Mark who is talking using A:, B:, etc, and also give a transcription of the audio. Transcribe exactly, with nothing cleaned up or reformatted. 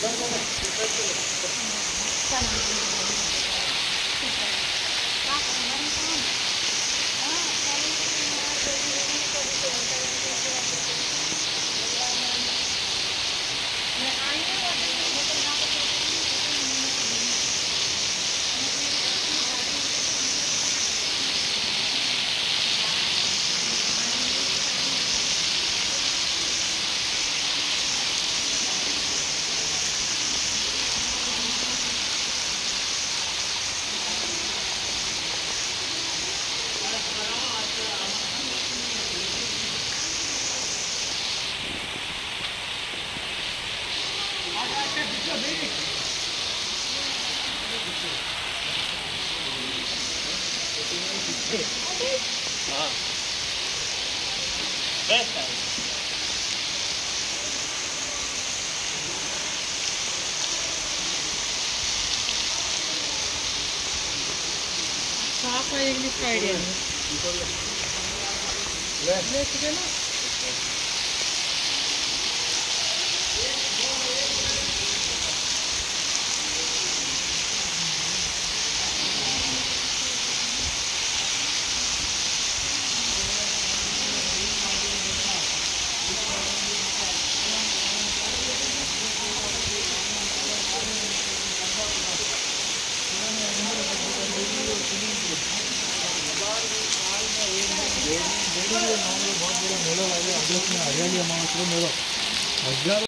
A: हाँ बेस्ट है।
B: साफ है इंग्लिश का आइडिया है ले चुके ना बहुत बड़ा मेला लगा हरियाली अमावस्या मेला हजार